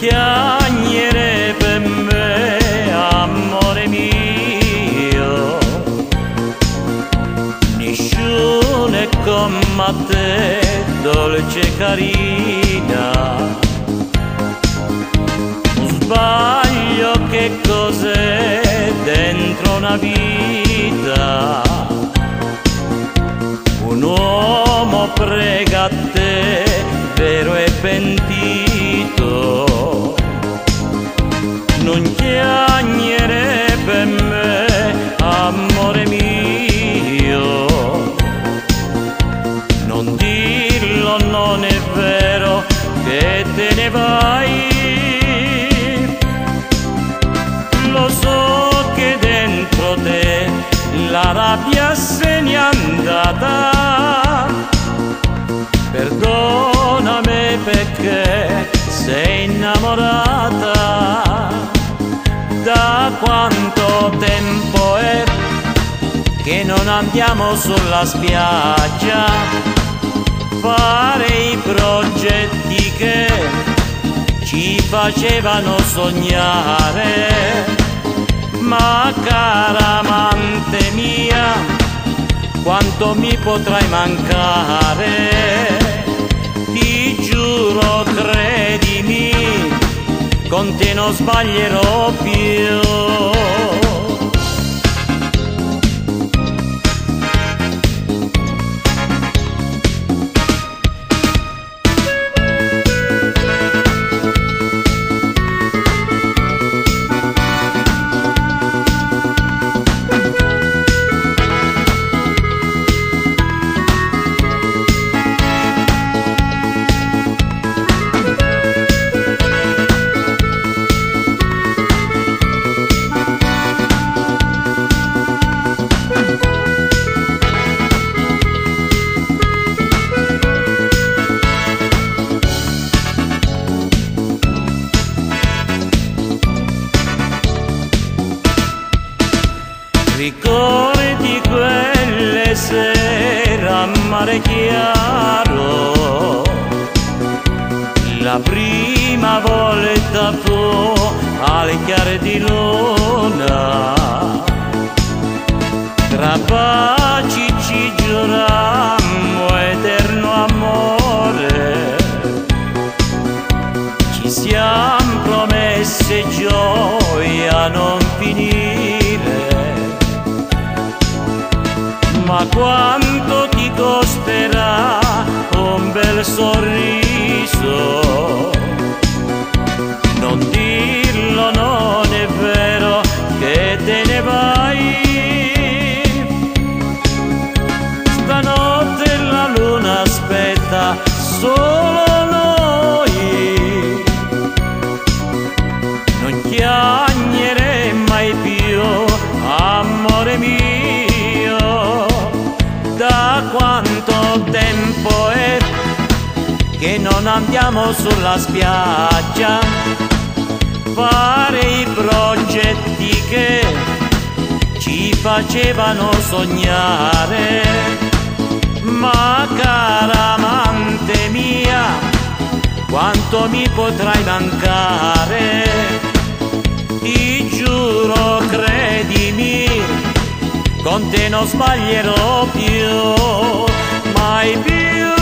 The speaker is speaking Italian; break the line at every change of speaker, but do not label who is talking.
chiacchiere per me, amore mio, nessuno è come te, dolce carina. Un sbaglio che cos'è dentro una vita, un uomo prega a te, vero e pentito, non chiagnere per me, amore mio, non dirlo, non è vero che te ne vai, lo so che dentro te la rabbia se n'è andata, perdonami perché sei innamorata. Da quanto tempo è che non andiamo sulla spiaggia, fare i progetti che ci facevano sognare. Ma cara amante mia, quanto mi potrai mancare? Ti giuro, credimi, con te non sbaglierò più. Ricordi quelle sere a mare chiaro, la prima volta fu alle chiare di luna, tra baci ci giurammo eterno amore, ci siamo promesse gioia non finire. Ma quanto ti costerà un bel sorriso? Non dirlo, non è vero che te ne vai. Stanotte la luna aspetta solo noi, non chiagnere mai più, amore mio. Da quanto tempo è che non andiamo sulla spiaggia, fare i progetti che ci facevano sognare. Ma cara amante mia, quanto mi potrai mancare? Ti giuro, credimi, con te non sbaglierò più, mai più.